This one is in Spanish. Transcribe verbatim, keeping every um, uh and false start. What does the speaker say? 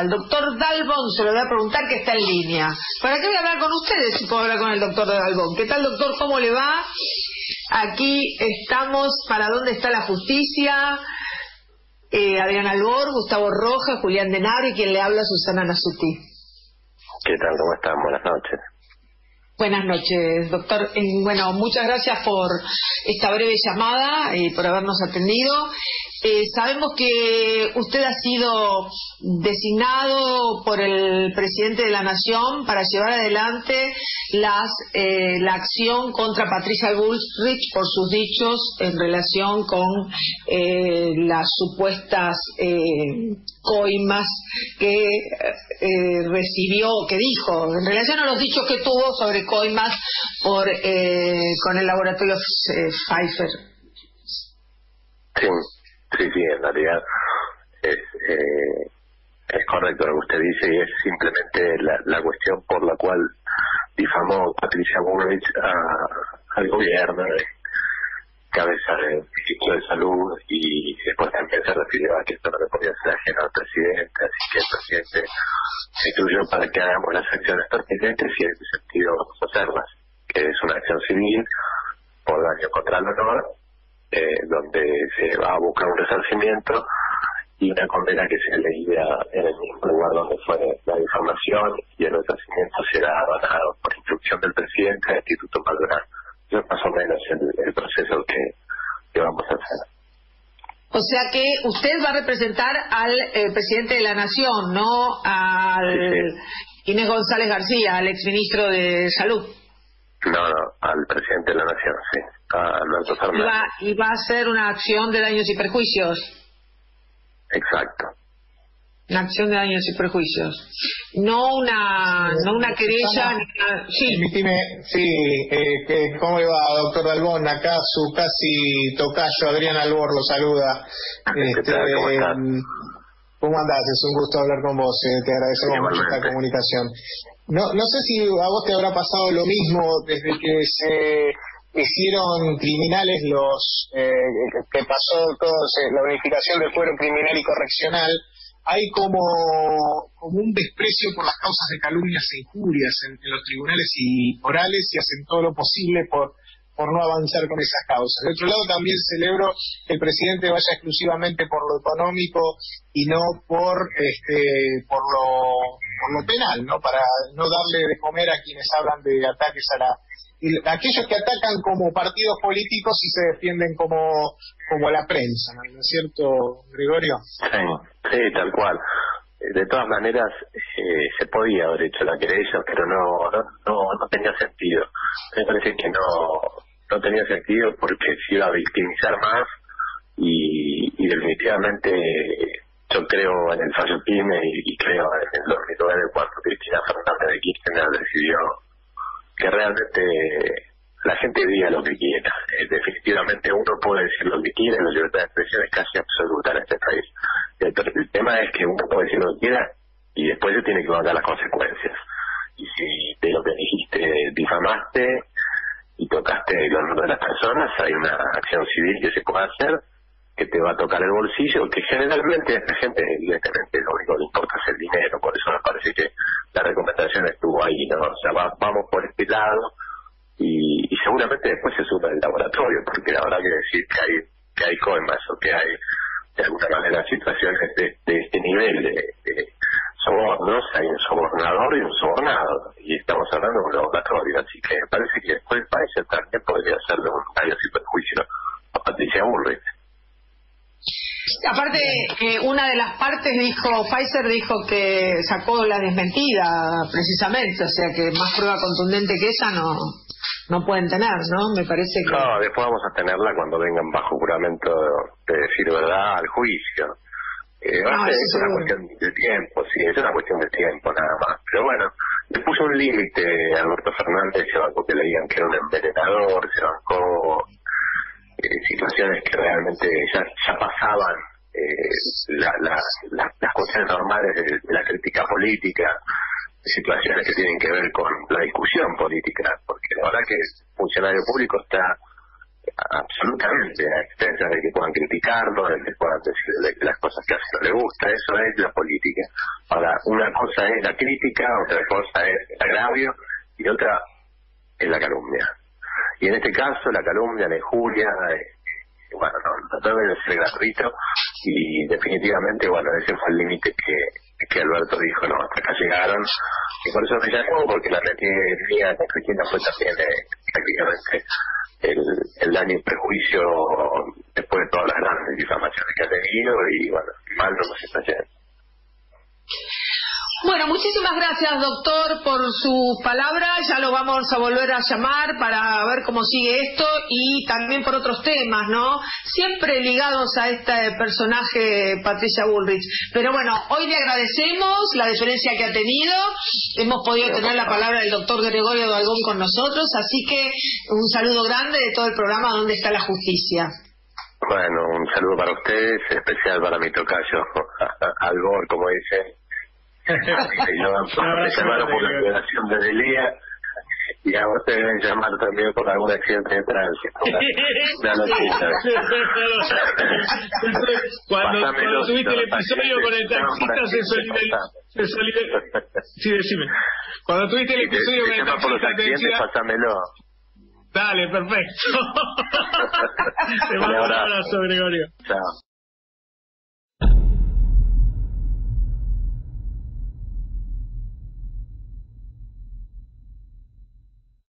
Al doctor Dalbón se lo voy a preguntar, que está en línea. ¿Para qué voy a hablar con ustedes si puedo hablar con el doctor Dalbón? ¿Qué tal, doctor? ¿Cómo le va? Aquí estamos. ¿Para dónde está la justicia? Eh, Adrián Albor, Gustavo Rojas, Julián Denaro y quien le habla, Susana Nasuti. ¿Qué tal? ¿Cómo están? Buenas noches. Buenas noches, doctor. Eh, bueno, muchas gracias por esta breve llamada y por habernos atendido. Eh, sabemos que usted ha sido designado por el presidente de la Nación para llevar adelante las, eh, la acción contra Patricia Bullrich por sus dichos en relación con eh, las supuestas eh, coimas que eh, recibió, que dijo, en relación a los dichos que tuvo sobre coimas por eh, con el laboratorio eh, Pfizer. Sí. Sí, sí, en realidad es, eh, es correcto lo que usted dice y es simplemente la, la cuestión por la cual difamó Patricia Bullrich a, al gobierno de cabeza del ministro de Salud, y después también se refirió a que esto no le podía ser ajeno al presidente, así que el presidente se incluyó para que hagamos las acciones pertinentes y en ese sentido vamos a hacerlas, que es una acción civil por daño contra el honor, Eh, donde se va a buscar un resarcimiento y una condena que se leía en el mismo lugar donde fue la difamación, y el resarcimiento será donado por instrucción del presidente al Instituto Malbrán. Eso es más o menos el, el proceso que, que vamos a hacer. O sea que usted va a representar al eh, presidente de la Nación, no al sí, sí. Inés González García, al exministro de Salud. No, no, al presidente de la Nación, sí, a Alberto Fernández. Y va, y va a hacer una acción de daños y perjuicios. Exacto. Una acción de daños y perjuicios. No una sí, no una querella. Ni una... Sí. Permíteme, sí, eh, que, ¿cómo le va, doctor Dalbón? Acá su casi tocayo, Adrián Albor, lo saluda. Este, tal, ¿cómo estás? ¿Cómo andás? Es un gusto hablar con vos, eh, te agradecemos mucho esta comunicación. No, no sé si a vos te habrá pasado lo mismo desde que se hicieron criminales los eh, que pasó todo, la unificación del fuero criminal y correccional. Hay como, como un desprecio por las causas de calumnias e injurias en, en los tribunales y orales, y hacen todo lo posible por por no avanzar con esas causas. De otro lado, también celebro que el presidente vaya exclusivamente por lo económico y no por este por lo por lo penal, ¿no? Para no darle de comer a quienes hablan de ataques a la... Y aquellos que atacan como partidos políticos y se defienden como como la prensa, ¿no? ¿No es cierto, Gregorio? Sí, sí, tal cual. De todas maneras, eh, se podía haber hecho la querella, pero no, no no no tenía sentido. Me parece que no no tenía sentido porque se iba a victimizar más, y, y definitivamente yo creo en el fallo PYME y, y creo en el dos mil nueve, cuando Cristina Fernández de Kirchner decidió que realmente la gente diga lo que quiera. Eh, definitivamente uno puede decir lo que quiera, la libertad de expresión es casi absoluta en este país. El, el tema es que uno puede decir lo que quiera y después se tiene que pagar las consecuencias. Y si de lo que dijiste difamaste y tocaste el honor de las personas, hay una acción civil que se puede hacer, que te va a tocar el bolsillo, que generalmente a esta gente evidentemente lo único que le importa es el dinero. Por eso me parece que la recomendación estuvo ahí, ¿no? O sea, va, vamos por este lado. Y, y seguramente después se suma el laboratorio, porque la verdad que decir que hay que hay coimas o que hay de alguna manera situaciones de, de este nivel de, de sobornos, hay un sobornador y un sobornado, y estamos hablando de un laboratorio, así que me parece que después el país también podría hacerle un daño y perjuicio a Patricia Bullrich. Aparte, eh, una de las partes dijo, Pfizer dijo que sacó la desmentida precisamente, o sea que más prueba contundente que esa no no pueden tener, ¿no? Me parece que... No, después vamos a tenerla cuando vengan bajo juramento de decir verdad al juicio. Eh, no, es una seguro. cuestión de tiempo, sí, es una cuestión de tiempo nada más. Pero bueno, le puso un límite a Alberto Fernández, se bancó que le digan que era un envenenador, se bancó eh, situaciones que realmente ya, ya pasaban eh, la, la, la, las cuestiones normales de, de la crítica política, situaciones que tienen que ver con la discusión política, porque la verdad que el funcionario público está absolutamente a expensas de que puedan criticarlo, de que puedan decirle que las cosas que hacen no les gusta. Eso es la política. Ahora, una cosa es la crítica, otra cosa es el agravio y otra es la calumnia. Y en este caso la calumnia, la injuria, eh, bueno, no, no debe ser gratuito, y definitivamente, bueno, ese fue el límite que, que Alberto dijo, no, hasta acá llegaron, y por eso me llamó, porque la retía de Cristina fue también eh, prácticamente el, el daño y prejuicio después de todas las grandes difamaciones que ha tenido, y bueno, mal no nos está yendo. Bueno, muchísimas gracias, doctor, por su palabra. Ya lo vamos a volver a llamar para ver cómo sigue esto, y también por otros temas, ¿no? Siempre ligados a este personaje, Patricia Bullrich. Pero bueno, hoy le agradecemos la deferencia que ha tenido. Hemos podido tener la palabra del doctor Gregorio Dalgón con nosotros, así que un saludo grande de todo el programa ¿Dónde está la justicia? Bueno, un saludo para ustedes, especial para mi tocayo, Albor, como dicen. Y yo me llamaron por la declaración de Delia, y a vos te deben llamar también por algún accidente de tránsito. Una noticia. Cuando, cuando tuviste el episodio con el taxista se solidarizó. Sí, decime. Cuando tuviste el episodio con el taxista te decía... Pásamelo. Dale, perfecto. Te mando un abrazo, Gregorio. Chao.